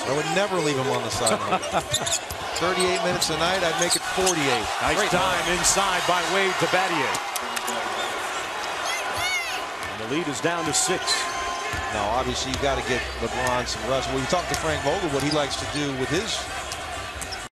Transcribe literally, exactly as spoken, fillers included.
I would never leave him on the sideline. thirty-eight minutes a night, I'd make it forty-eight. Nice Great time night. inside by Wade to Battier. And the lead is down to six. Now, obviously, you got to get LeBron some rest. Well, you talk to Frank Vogel, what he likes to do with his